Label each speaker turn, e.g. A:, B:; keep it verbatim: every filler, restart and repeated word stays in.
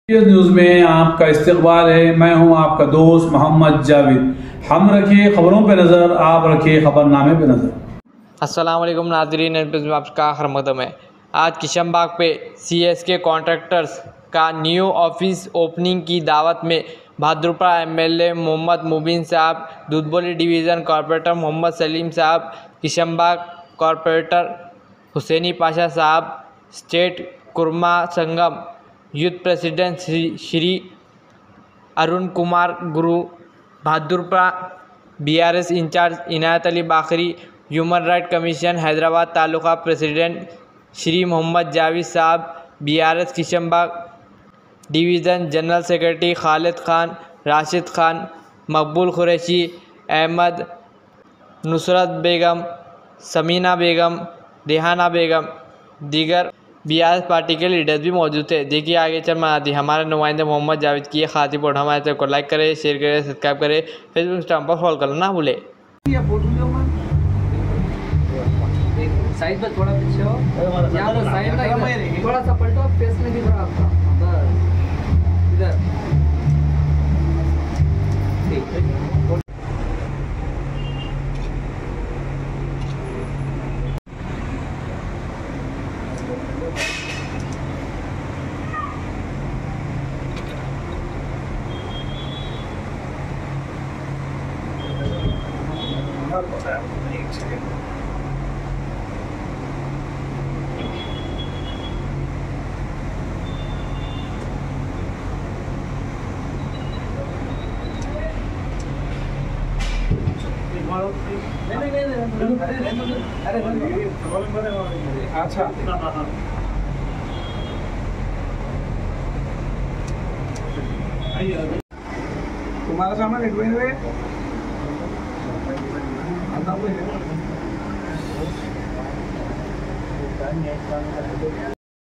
A: News में आपका इस्तकबाल है। मैं हूं आपका दोस्त मोहम्मद जावेद। हम रखिए खबरों पे नज़र, आप रखिए खबरनामे पे नज़र।
B: अस्सलाम वालेकुम नाज़रीन, में आपका खैर मकदम है। आज किशनबाग पे सीएसके कॉन्ट्रैक्टर्स का न्यू ऑफिस ओपनिंग की दावत में Bahadurpur MLA Mohammed Mubeen sahab, Doodhbowli division corporator Mohammed Saleem sahab, Kishanbagh corporator Hussaini Pasha sahab, state Kurma Sangam youth president Shri Shri Arun Kumar Guru, Bahadurpur BRS incharge Inayat Ali Bakhri, human right commission Hyderabad taluka president Shri Mohammed Javed sahab, BRS Kishanbagh division general secretary Khalid Khan, Rashid Khan, Maqbool Qureshi, Ahmad, Nusrat बेगम, समीना बेगम, रेहाना बेगम, दीगर बीआरएस पार्टी के लीडर्स भी मौजूद थे। देखिए आगे चल मैं हमारे नुमाइंदे मोहम्मद जावेद की खातिब और हमारे चैनल को लाइक करें, शेयर करें, सब्सक्राइब करें, फेसबुक इंस्टाग्राम पर फॉलो करना ना भूले।
C: साइड पर थोड़ा पीछे हो, यहाँ पर साइड ना थोड़ा सा पलटो, फेस में दिख रहा आपका, बस इधर ठीक।
A: अच्छा तुम्हारा सामान एक मिनट